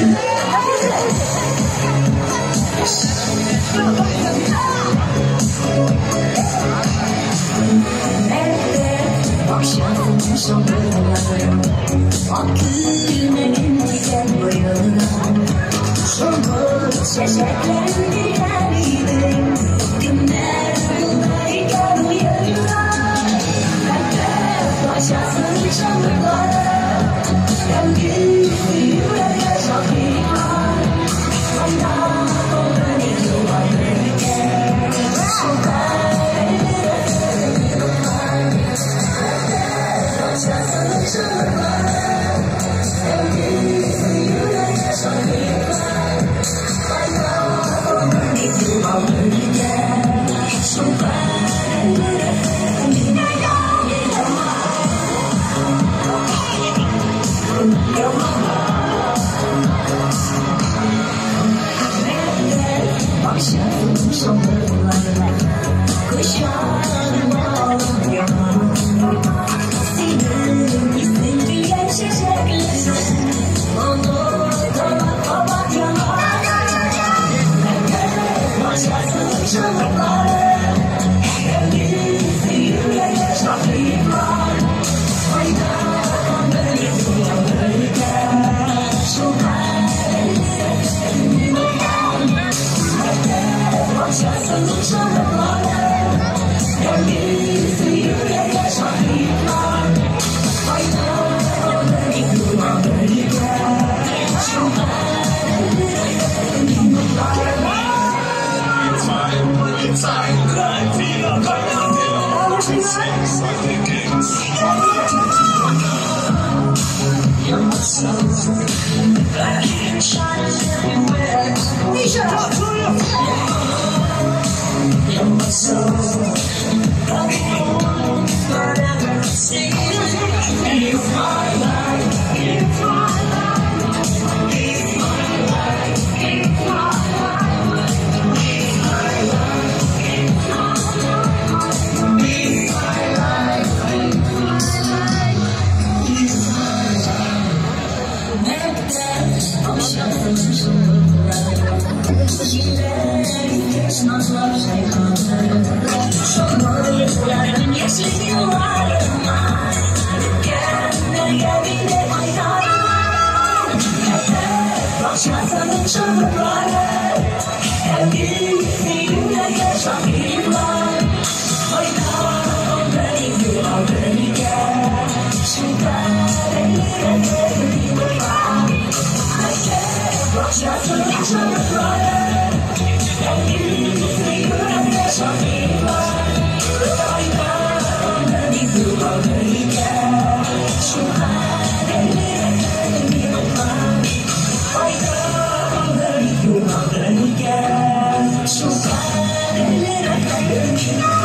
Bakçasının şomırtlары, akülmenin diken boyuna, şomur çiçeklendiler idim, günler buradayken uyanına. Мәктәп бакчасының шомыртлары, әмгізді юрәгә шақырар, қайда қолдан егілған бірге, бакчасының шомыртлары, әмгізді юрәгә шақырар, қайда қолдан егілған бірге, bakçasının şomırtları, kuşağını bağlı yaman. Senin isim büyüyen çiçekleri, onu damak kabak yaman. Bakçasının şomırtları, evlisi yüreğe şahitler. Hayda böyle duyan bölge, şu bakçasının şomırtları, evlisi yüreğe şahitler. Hayda böyle duyan bölge, şu bakçasının şomırtları, evlisi yüreğe şahitler. Hayda böyle duyan bölge, şu kaderlere gidiyorlar. Bakçasının şomırtları, evlisi yüreğe şahitler. Hayda böyle duyan bölge, şu kaderlere gidiyorlar. Hayda böyle duyan bölge, şu kaderlere gidiyorlar.